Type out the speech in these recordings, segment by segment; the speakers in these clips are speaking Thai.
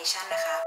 fermentation นะคะ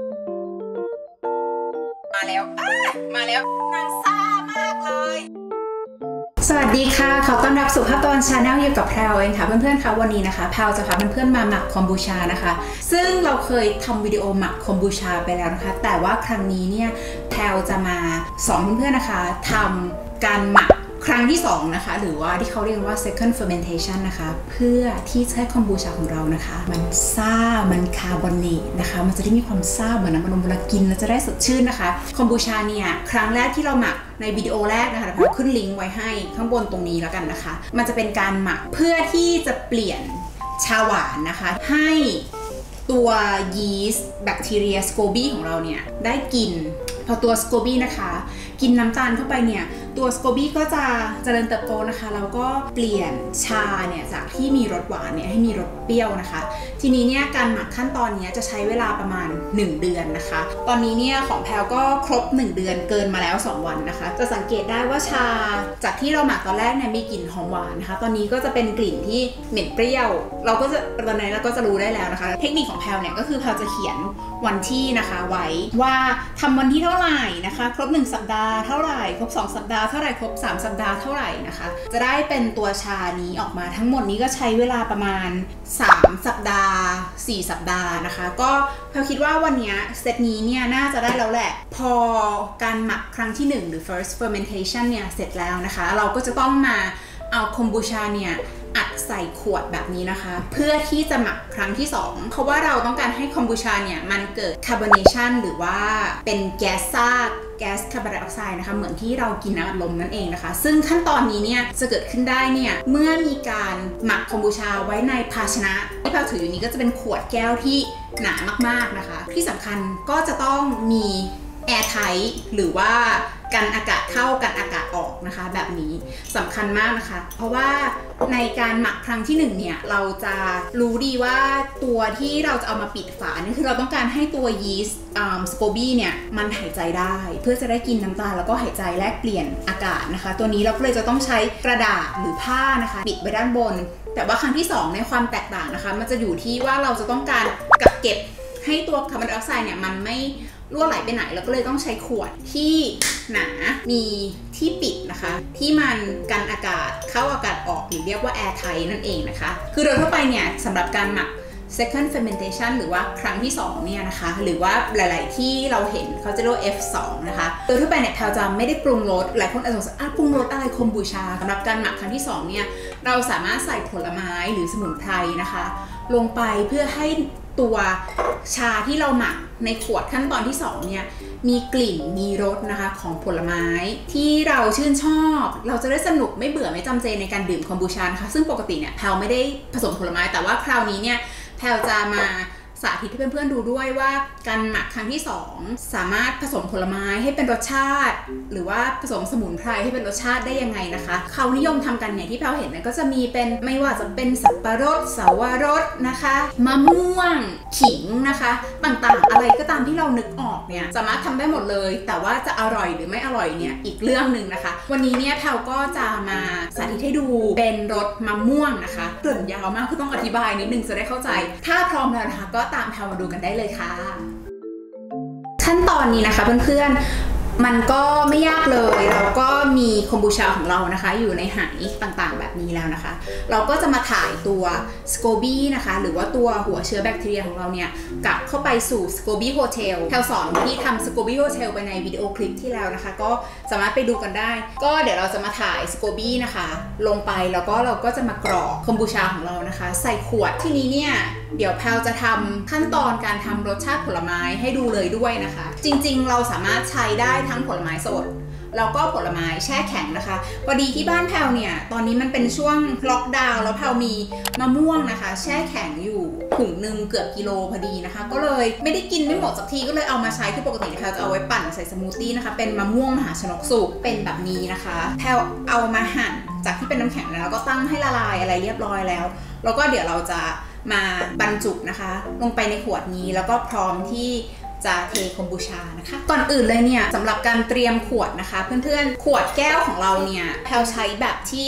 มาแล้วนางซ่ามากเลยสวัสดีค่ะขอต้อนรับสู่ภาพตะวันชาแนลอยู่กับแพรวเองค่ะเพื่อนๆคะวันนี้นะคะแพรวจะพาเพื่อนๆมาหมักคอมบูชานะคะซึ่งเราเคยทำวิดีโอหมักคอมบูชาไปแล้วนะคะแต่ว่าครั้งนี้เนี่ยแพรวจะมาสอนเพื่อนๆนะคะทำการหมักครั้งที่2นะคะหรือว่าที่เขาเรียกว่า second fermentation นะคะเพื่อที่จะให้คอมบูชาของเรานะคะมันซ่ามันคาร์บอเนตนะคะมันจะได้มีความซ่าเหมือนน้ำมันนมเวลากินแล้วจะได้สดชื่นนะคะคอมบูชาเนี่ยครั้งแรกที่เราหมักในวิดีโอแรกนะคะเราขึ้นลิงก์ไว้ให้ข้างบนตรงนี้แล้วกันนะคะมันจะเป็นการหมักเพื่อที่จะเปลี่ยนชาหวานนะคะให้ตัวยีสต์แบคทีเรียสโคบีของเราเนี่ยได้กินพอตัวสโคบีนะคะกินน้ำตาลเข้าไปเนี่ยตัวสโคบีก็จะเจริญเติบโตนะคะแล้วก็เปลี่ยนชาเนี่ยจากที่มีรสหวานเนี่ยให้มีรสเปรี้ยวนะคะทีนี้เนี่ยการหมักขั้นตอนนี้จะใช้เวลาประมาณ1เดือนนะคะตอนนี้เนี่ยของแพลก็ครบ1เดือนเกินมาแล้ว2วันนะคะจะสังเกตได้ว่าชาจากที่เราหมักตอนแรกเนี่ยมีกลิ่นหอมหวานนะคะตอนนี้ก็จะเป็นกลิ่นที่เหม็นเปรี้ยวเราก็จะตอนนี้เราก็จะรู้ได้แล้วนะคะเทคนิคของแพลเนี่ยก็คือแพลจะเขียนวันที่นะคะไว้ว่าทำวันที่เท่าไหร่นะคะครบ1สัปดาห์เท่าไหร่ครบ2สัปดาห์เท่าไหร่ครบ3สัปดาห์เท่าไหร่นะคะจะได้เป็นตัวชานี้ออกมาทั้งหมดนี้ก็ใช้เวลาประมาณ3สัปดาห์4สัปดาห์นะคะก็แพลคิดว่าวันนี้เซตนี้เนี่ยน่าจะได้แล้วแหละพอการหมักครั้งที่1หรือ first fermentation เนี่ยเสร็จแล้วนะคะเราก็จะต้องมาเอาคอมบูชาเนี่ยอัดใส่ขวดแบบนี้นะคะเพื่อที่จะหมักครั้งที่2เพราะว่าเราต้องการให้คอมบูชาเนี่ยมันเกิดคาร์บอเนชันหรือว่าเป็นแก๊สซ่าแก๊สคาร์บอนไดออกไซด์นะคะเหมือนที่เรากินน้ำอัดลมนั่นเองนะคะซึ่งขั้นตอนนี้เนี่ยจะเกิดขึ้นได้เนี่ยเมื่อมีการหมักคอมบูชาไว้ในภาชนะที่เราถืออยู่นี้ก็จะเป็นขวดแก้วที่หนามากๆนะคะที่สำคัญก็จะต้องมีแอร์ไทท์หรือว่ากันอากาศเข้ากันอากาศออกนะคะแบบนี้สำคัญมากนะคะเพราะว่าในการหมักครั้งที่1เนี่ยเราจะรู้ดีว่าตัวที่เราจะเอามาปิดฝานี่คือเราต้องการให้ตัวยีสต์สโคบี้เนี่ยมันหายใจได้เพื่อจะได้กินน้ำตาลแล้วก็หายใจแลกเปลี่ยนอากาศนะคะตัวนี้เราก็เลยจะต้องใช้กระดาษหรือผ้านะคะปิดไว้ด้านบนแต่ว่าครั้งที่2ในความแตกต่างนะคะมันจะอยู่ที่ว่าเราจะต้องการกักเก็บให้ตัวคาร์บอนไดออกไซด์เนี่ยมันไม่รั่วไหลไปไหนแล้วก็เลยต้องใช้ขวดที่หนามีที่ปิดนะคะที่มันกันอากาศเข้าอากาศออกหรือเรียกว่า air tight นั่นเองนะคะคือโดยทั่วไปเนี่ยสำหรับการหมัก second fermentation หรือว่าครั้งที่2เนี่ยนะคะหรือว่าหลายๆที่เราเห็นเขาจะเรียกว่า F2 นะคะโดยทั่วไปเนี่ยแพลจะไม่ได้ปรุงรสหลายคนอาจจะสงสัยปรุงรสอะไรคอมบูชาสำหรับการหมักครั้งที่2เนี่ยเราสามารถใส่ผลไม้หรือสมุนไพรนะคะลงไปเพื่อให้ตัวชาที่เราหมักในขวดขั้นตอนที่2เนี่ยมีกลิ่นมีรสนะคะของผลไม้ที่เราชื่นชอบเราจะได้สนุกไม่เบื่อไม่จำเจในการดื่มคอมบูชานะคะซึ่งปกติเนี่ยแพลไม่ได้ผสมผลไม้แต่ว่าคราวนี้เนี่ยแพลจะมาสาธิตให้เพื่อนๆดูด้วยว่าการหมักครั้งที่2สามารถผสมผลไม้ให้เป็นรสชาติหรือว่าผสมสมุนไพรให้เป็นรสชาติได้ยังไงนะคะเขานิยมทำกันเนี่ยที่แพลเห็นเนี่ยก็จะมีเป็นไม่ว่าจะเป็นสับปะรดสาวรสนะคะมะม่วงขิงนะคะต่างๆอะไรก็ตามที่เรานึกออกเนี่ยสามารถทำได้หมดเลยแต่ว่าจะอร่อยหรือไม่อร่อยเนี่ยอีกเรื่องหนึ่งนะคะวันนี้เนี่ยแพลก็จะมาสาธิตให้ดูเป็นรสมะม่วงนะคะเกริ่นยาวมากคือต้องอธิบายนิดนึงจะได้เข้าใจถ้าพร้อมแล้วนะคะก็ตามแพลมาดูกันได้เลยค่ะขั้นตอนนี้นะคะเพื่อนๆมันก็ไม่ยากเลยเราก็มีคอมบูชาของเรานะคะอยู่ในไหต่างๆแบบนี้แล้วนะคะเราก็จะมาถ่ายตัวสโคบี้นะคะหรือว่าตัวหัวเชื้อแบคทีเรียของเราเนี่ยกลับเข้าไปสู่สโคบี้โฮเทลแพลสอนที่ทำสโคบี้โฮเทลไปในวิดีโอคลิปที่แล้วนะคะก็สามารถไปดูกันได้ก็เดี๋ยวเราจะมาถ่ายสโคบี้นะคะลงไปแล้วก็เราก็จะมากรอกคอมบูชาของเรานะคะใส่ขวดที่นี้เนี่ยเดี๋ยวแพลจะทำขั้นตอนการทำรสชาติผลไม้ให้ดูเลยด้วยนะคะจริงๆเราสามารถใช้ได้ทั้งผลไม้สดแล้วก็ผลไม้แช่แข็งนะคะพอดีที่บ้านแพลเนี่ยตอนนี้มันเป็นช่วงล็อกดาวน์แล้วแพลมีมะม่วงนะคะแช่แข็งอยู่ถุงนึงเกือบกิโลพอดีนะคะก็เลยไม่ได้กินไม่หมดสักทีก็เลยเอามาใช้คือปกติแพลจะเอาไว้ปั่นใส่สมูทตี้นะคะเป็นมะม่วงมหาชนกสุกเป็นแบบนี้นะคะแพลเอามาหั่นจากที่เป็นน้ำแข็งแล้วก็ตั้งให้ละลายอะไรเรียบร้อยแล้วแล้วก็เดี๋ยวเราจะมาบรรจุนะคะลงไปในขวดนี้แล้วก็พร้อมที่จะเทคอมบูชานะคะก่อนอื่นเลยเนี่ยสำหรับการเตรียมขวดนะคะเพื่อนๆขวดแก้วของเราเนี่ยแพลใช้แบบที่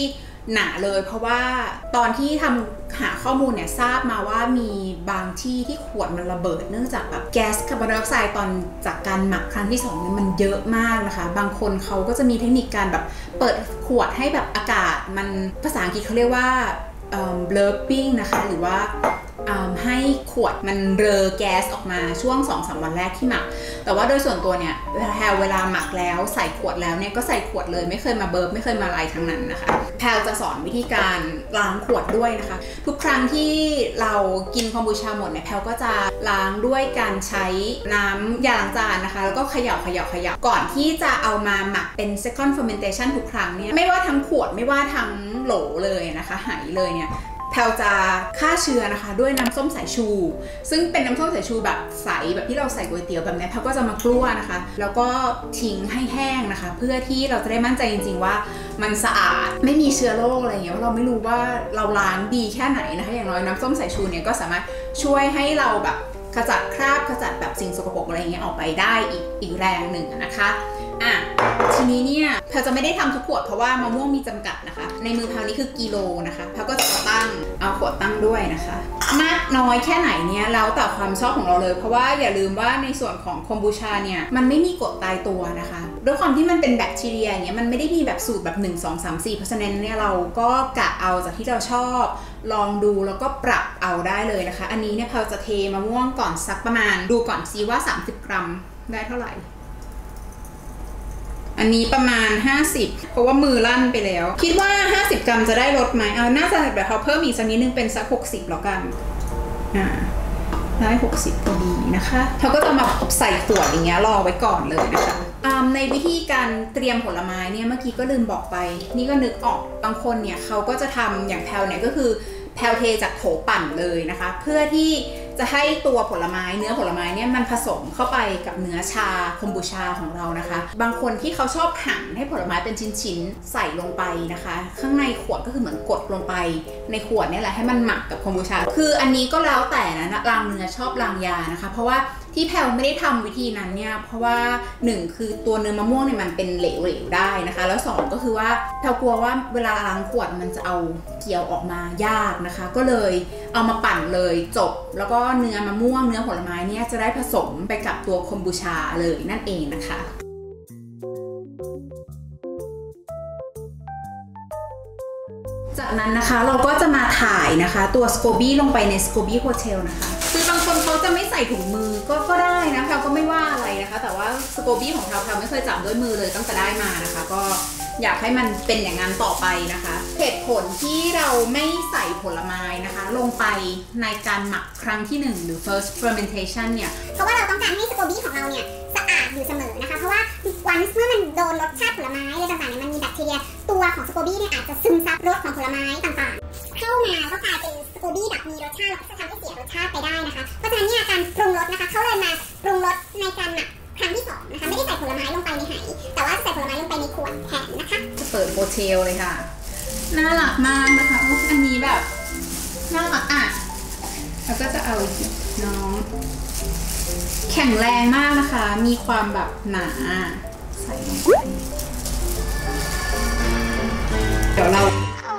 หนาเลยเพราะว่าตอนที่ทำหาข้อมูลเนี่ยทราบมาว่ามีบางที่ที่ขวดมันระเบิดเนื่องจากแบบแก๊สคาร์บอนไดออกไซด์ตอนจากการหมักครั้งที่2เนี่ยมันเยอะมากนะคะบางคนเขาก็จะมีเทคนิคการแบบเปิดขวดให้แบบอากาศมันภาษาอังกฤษเขาเรียกว่าblurping นะคะหรือว่าให้ขวดมันเรอแก๊สออกมาช่วง 2-3 วันแรกที่หมักแต่ว่าโดยส่วนตัวเนี่ยแพลเวลาหมักแล้วใส่ขวดแล้วเนี่ยก็ใส่ขวดเลยไม่เคยมาเบิร์บไม่เคยมาอะไรทั้งนั้นนะคะแพลจะสอนวิธีการล้างขวดด้วยนะคะทุกครั้งที่เรากินคอมบูชาหมดเนี่ยแพลก็จะล้างด้วยการใช้น้ำยาล้างจานนะคะแล้วก็เขย่าก่อนที่จะเอามาหมักเป็น second fermentation ทุกครั้งเนี่ยไม่ว่าทั้งขวดไม่ว่าทั้งโหลเลยนะคะไหเลยเนี่ยแพลจะฆ่าเชื้อนะคะด้วยน้ำส้มสายชูซึ่งเป็นน้ำส้มสายชูแบบใสแบบที่เราใส่ก๋วยเตี๋ยวแบบนี้แพลก็จะมากลั้วนะคะแล้วก็ทิ้งให้แห้งนะคะเพื่อที่เราจะได้มั่นใจจริงๆว่ามันสะอาดไม่มีเชื้อโรคอะไรอย่างเงี้ยเราไม่รู้ว่าเราล้างดีแค่ไหนนะคะอย่างน้อยน้ำส้มสายชูเนี่ยก็สามารถช่วยให้เราแบบขจัดคราบขจัดแบบสิ่งสกปรกอะไรอย่างเงี้ยออกไปได้อีกแรงหนึ่งนะคะทีนี้เนี่ยแพลจะไม่ได้ทำทุกขวดเพราะว่ามะม่วงมีจำกัดนะคะในมือแพลนี้คือกิโลนะคะแพลก็จะเอาขวดตั้งด้วยนะคะมากน้อยแค่ไหนเนี่ยแล้วแต่ความชอบของเราเลยเพราะว่าอย่าลืมว่าในส่วนของคอมบูชาเนี่ยมันไม่มีกรดตายตัวนะคะด้วยความที่มันเป็นแบคทีเรียอย่างเงี้ยมันไม่ได้มีแบบสูตรแบบ1 2 3 4เพราะฉะนั้นเนี่ยเราก็กะเอาจากที่เราชอบลองดูแล้วก็ปรับเอาได้เลยนะคะอันนี้เนี่ยแพลจะเทมะม่วงก่อนสักประมาณดูก่อนซิว่า30 กรัมได้เท่าไหร่อันนี้ประมาณ50เพราะว่ามือลั่นไปแล้วคิดว่า50 กรัมจะได้ลดไหมน่าจะแบบเขาเพิ่มอีกสักนิดนึงเป็นสัก60แล้วกันได้60พอดีนะคะเขาก็จะมาใส่ขวดอย่างเงี้ยรอไว้ก่อนเลยนะคะในวิธีการเตรียมผลไม้เนี่ยเมื่อกี้ก็ลืมบอกไปนี่ก็นึกออกบางคนเนี่ยเขาก็จะทำอย่างแพลเนี่ยก็คือแพลเทจากโถปั่นเลยนะคะเพื่อที่จะให้ตัวผลไม้เนื้อผลไม้เนี่ยมันผสมเข้าไปกับเนื้อชาคอมบูชาของเรานะคะบางคนที่เขาชอบหั่นให้ผลไม้เป็นชิ้นๆใส่ลงไปนะคะข้างในขวดก็คือเหมือนกดลงไปในขวดนี่แหละให้มันหมักกับคอมบูชาคืออันนี้ก็แล้วแต่นะรางเนื้อชอบรางยานะคะเพราะว่าที่แพลไม่ได้ทำวิธีนั้นเนี่ยเพราะว่า1คือตัวเนื้อมะม่วงเนี่ยมันเป็นเหลวๆได้นะคะแล้ว2ก็คือว่าแพลกลัวว่าเวลาล้างขวดมันจะเอาเกลียวออกมายากนะคะก็เลยเอามาปั่นเลยจบแล้วก็เนื้อมะม่วงเนื้อผลไม้เนี่ยจะได้ผสมไปกับตัวคอมบูชาเลยนั่นเองนะคะจากนั้นนะคะเราก็จะมาถ่ายนะคะตัวสโคบี้ลงไปในสโคบี้โฮเทลนะคะคือบางคนเขาจะไม่ใส่ถุงมือก็ได้นะแพลก็ไม่ว่าอะไรนะคะแต่ว่าสโคบี้ของแพลไม่เคยจับด้วยมือเลยตั้งแต่ได้มานะคะก็อยากให้มันเป็นอย่างนั้นต่อไปนะคะเหตุผลที่เราไม่ใส่ผลไม้นะคะลงไปในการหมักครั้งที่1หรือ first fermentation เนี่ยเพราะว่าเราต้องการให้สโคบี้ของเราเนี่ยสะอาดอยู่เสมอนะคะเพราะว่าวันเมื่อมันโดนรสชาติผลไม้อะไรต่างๆเนี่ยมันมีแบคทีเรียตัวของสโคบี้เนี่ยอาจจะซึมซับรสของผลไม้ต่างๆเข้ามาก็กลายเป็นสโคบี้แบบมีรสชาติแล้วก็จะทำให้เสียรสชาติไปได้นะคะเพราะฉะนั้นเนี่ยการปรุงรสนะคะเขาเลยมาปรุงรสในการหมักครั้งที่2นะคะไม่ได้ใส่ผลไม้ลงไปในไหแต่ว่าจะใส่ผลไม้ลงไปในขวดแทนนะคะจะเปิดโฮเทลเลยค่ะน่ารักมากนะคะอันนี้แบบน่ารักแล้วก็จะเอาน้องแข็งแรงมากนะคะมีความแบบหนาใส่ลงไปเดี๋ยวเรา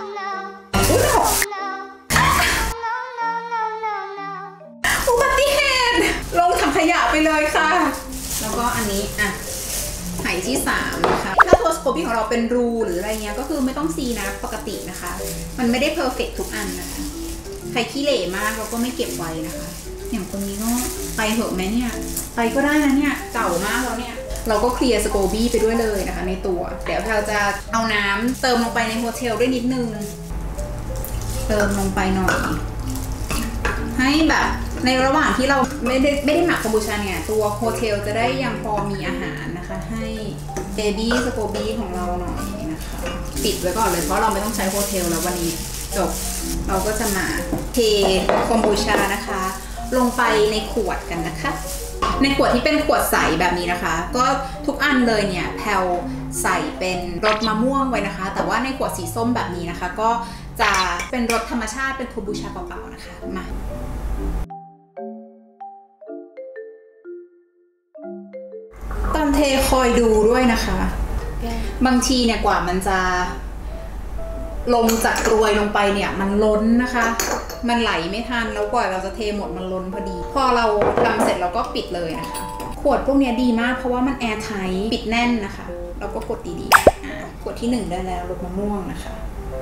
อุบัติเหตุลงถังขยะไปเลยค่ะแล้วก็อันนี้ไหที่3นะคะถ้าตัวสโคบี้ของเราเป็นรูหรืออะไรเงี้ยก็คือไม่ต้องซีนะปกตินะคะมันไม่ได้เพอร์เฟกต์ทุกอันนะคะใครขี้เหร่มากเราก็ไม่เก็บไว้นะคะอย่างคนนี้ก็ไปเหอะแม่เนี่ยไปก็ได้นะเนี่ยเก่ามากแล้วเนี่ยเราก็เคลียร์สโคบี้ไปด้วยเลยนะคะในตัวเดี๋ยวเราจะเอาน้ำเติมลงไปในโฮเทลด้วยนิดนึงเติมลงไปหน่อยให้แบบในระหว่างที่เราไม่ได้หมักคอมบูชาเนี่ยตัวโฮเทลจะได้ยังพอมีอาหารนะคะให้เบบี้สโคบี้ของเราหน่อยนะคะปิดไว้ก่อนเลยเพราะเราไม่ต้องใช้โฮเทลแล้ววันนี้จบเราก็จะมาเทคอมบูชานะคะลงไปในขวดกันนะคะในขวดที่เป็นขวดใสแบบนี้นะคะก็ทุกอันเลยเนี่ยแพลใส่เป็นรสมะม่วงไว้นะคะแต่ว่าในขวดสีส้มแบบนี้นะคะก็จะเป็นรสธรรมชาติเป็นคอมบูชาเปล่าๆนะคะมาตอนเทคอยดูด้วยนะคะบางทีเนี่ยกว่ามันจะลงจากกรวยลงไปเนี่ยมันล้นนะคะมันไหลไม่ทันแล้วกว่าเราจะเทหมดมันล้นพอดีพอเราทำเสร็จเราก็ปิดเลยนะคะขวดพวกนี้ดีมากเพราะว่ามันแอร์ไทท์ปิดแน่นนะคะเราก็กดดีๆขวดที่1ได้แล้วรสมะม่วงนะคะ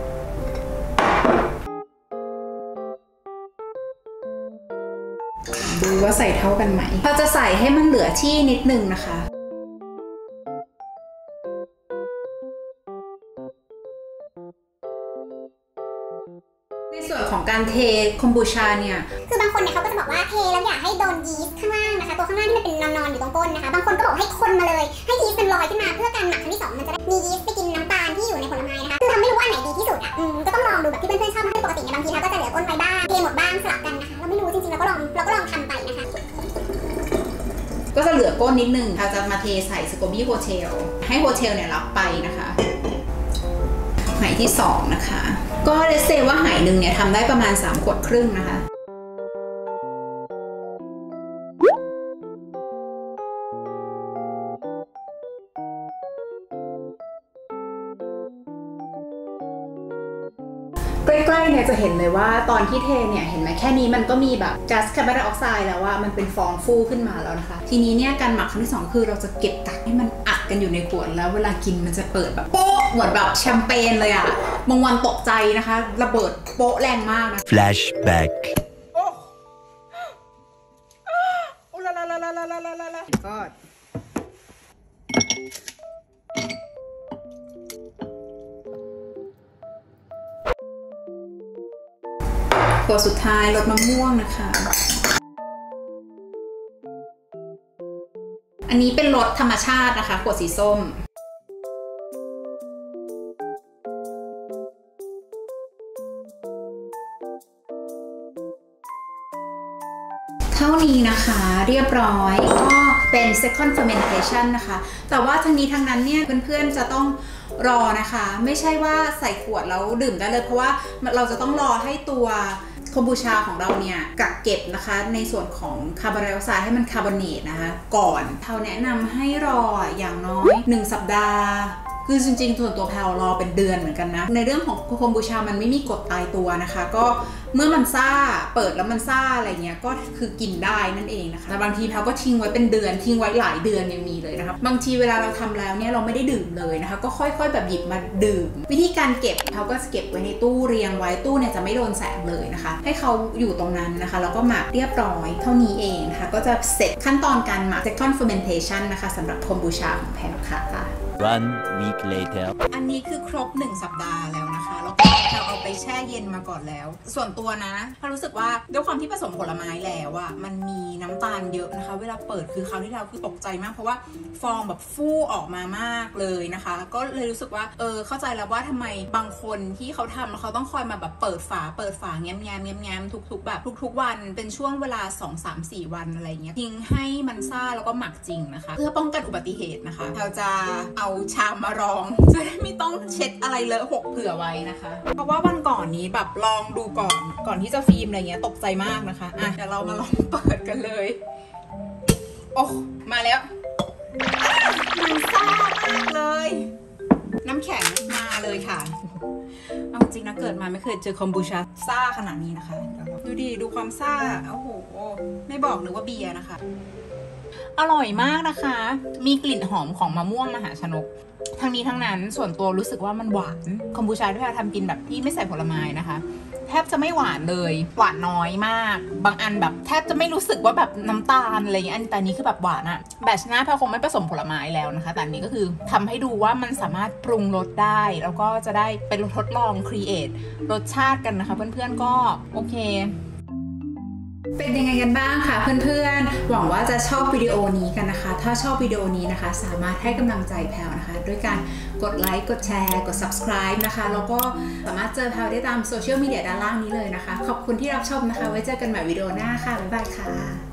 ดูว่าใส่เท่ากันไหมเราจะใส่ให้มันเหลือที่นิดนึงนะคะในส่วนของการเทคอมบูชาเนี่ยคือบางคนเนี่ยเขาก็จะบอกว่าเทแล้วอยากให้โดนยีสต์ข้างล่างนะคะตัวข้างล่างที่มันเป็นนอนๆอยู่ตรงก้นนะคะบางคนก็บอกให้คนมาเลยให้ยีสต์มันลอยขึ้นมาเพื่อการหมักครั้งที่2มันจะได้มียีสต์ไปกินน้ำตาลที่อยู่ในผลไม้นะคะคือทำไม่รู้ว่าอันไหนดีที่สุดอ่ะก็ต้องลองดูแบบที่เพื่อนๆชอบนะปกติเนี่ยบางทีเราก็จะเหลือก้นไว้บ้างเทหมดบ้างสลับกันนะคะเราไม่รู้จริงๆเราก็ลองทำไปนะคะก็จะเหลือก้นนิดนึงเราจะมาเทใส่สโกบี้โฮเทลให้โฮเทลเนี่ยรับไปนะคะไหที่2นะคะก็เลเซว่าไหนึงเนี่ยทำได้ประมาณ3 ขวดครึ่งนะคะใกล้ๆเนี่ยจะเห็นเลยว่าตอนที่เทเนี่ยเห็นไหมแค่นี้มันก็มีแบบก๊าซคาร์บอนไดออกไซด์แล้วว่ามันเป็นฟองฟูขึ้นมาแล้วนะคะทีนี้เนี่ยการหมักครั้งที่2คือเราจะเก็บกักให้มันอัดกันอยู่ในขวดแล้วเวลากินมันจะเปิดแบบโป๊ะเหมือนแบบแชมเปญเลยอะบางวันตกใจนะคะระเบิดโป๊ะแรงมากนะ Flashback ก็ตัวสุดท้ายรสมะม่วงนะคะอันนี้เป็นรสธรรมชาตินะคะขวดสีส้มเท่านี้นะคะเรียบร้อยก็เป็น second fermentation นะคะแต่ว่าทั้งนี้ทั้งนั้นเนี่ยเพื่อนๆจะต้องรอนะคะไม่ใช่ว่าใส่ขวดแล้วดื่มได้เลยเพราะว่าเราจะต้องรอให้ตัวคอมบูชาของเราเนี่ยกักเก็บนะคะในส่วนของคาร์บอนไดออกไซด์ให้มันคาร์บอเนตนะคะก่อนเขาแนะนำให้รออย่างน้อย1 สัปดาห์คือจริงๆส่วนตัวแพลรอเป็นเดือนเหมือนกันนะในเรื่องของคอมบูชามันไม่มีกฎตายตัวนะคะก็เมื่อมันซ่าเปิดแล้วมันซ่าอะไรเงี้ยก็คือกินได้นั่นเองนะคะแต่บางทีแพลก็ทิ้งไว้เป็นเดือนทิ้งไว้หลายเดือนยังมีเลยนะคะบางทีเวลาเราทำแล้วเนี่ยเราไม่ได้ดื่มเลยนะคะก็ค่อยๆแบบหยิบมาดื่มวิธีการเก็บแพลก็เก็บไว้ในตู้เรียงไว้ตู้เนี่ยจะไม่โดนแสงเลยนะคะให้เขาอยู่ตรงนั้นนะคะแล้วก็หมักเรียบร้อยเท่านี้เองนะคะก็จะเสร็จขั้นตอนการหมัก second fermentation นะคะสำหรับคอมบูชาของแพลค่ะ 1 week later อันนี้คือครบ1 สัปดาห์แล้วนะคะแล้วก็เราเอาไปแช่เย็นมาก่อนแล้วส่วนตัวนะถ้ารู้สึกว่าด้วยความที่ผสมผลไม้แล้วอะมันมีน้ำตาลเยอะนะคะเวลาเปิดคือคราวที่แล้วคือตกใจมากเพราะว่าฟองแบบฟู่ออกมามากเลยนะคะก็เลยรู้สึกว่าเข้าใจแล้วว่าทำไมบางคนที่เขาทำแล้วเขาต้องคอยมาแบบเปิดฝาแง้มทุกแบบทุกวันเป็นช่วงเวลา2-3-4 วันอะไรเงี้ยทิ้งให้มันซ่าแล้วก็หมักจริงนะคะเพื่อป้องกันอุบัติเหตุนะคะเราจะเอาชามมารองจะได้ไม่ต้องเช็ดอะไรเลอะหกเผื่อไว้นะคะเพราะว่าวันก่อนนี้แบบลองดูก่อนที่จะฟิล์มอะไรเงี้ยตกใจมากนะคะอ่ะเดี๋ยวเรามาลองเปิดกันเลยโอ้มาแล้วมันซ่ามากเลยน้ำแข็งมาเลยค่ะเอาจริงนะเกิดมาไม่เคยเจอคอมบูชาซ่าขนาดนี้นะคะดูดิดูความซ่าโอ้โหไม่บอกนึกว่าเบียร์นะคะอร่อยมากนะคะมีกลิ่นหอมของมะม่วงมหาชนกทั้งนี้ทั้งนั้นส่วนตัวรู้สึกว่ามันหวานคอมบูชาที่เราทำกินแบบที่ไม่ใส่ผลไม้นะคะแทบจะไม่หวานเลยหวานน้อยมากบางอันแบบแทบจะไม่รู้สึกว่าแบบน้ำตาลอะไรอย่างเงี้ยแต่นี้คือแบบหวานอะแบชหน้าแพลคงไม่ผสมผลไม้แล้วนะคะแต่นี้ก็คือทำให้ดูว่ามันสามารถปรุงรสได้แล้วก็จะได้เป็นทดลองครีเอทรสชาติกันนะคะเพื่อนๆก็โอเคเป็นยังไงกันบ้างคะเพื่อนๆหวังว่าจะชอบวิดีโอนี้กันนะคะถ้าชอบวิดีโอนี้นะคะสามารถให้กำลังใจแพลนะคะด้วยการกดไลค์กดแชร์กด subscribe นะคะแล้วก็สามารถเจอแพลได้ตามโซเชียลมีเดียด้านล่างนี้เลยนะคะขอบคุณที่รับชมนะคะไว้เจอกันใหม่วิดีโอหน้าค่ะบ๊ายบายค่ะ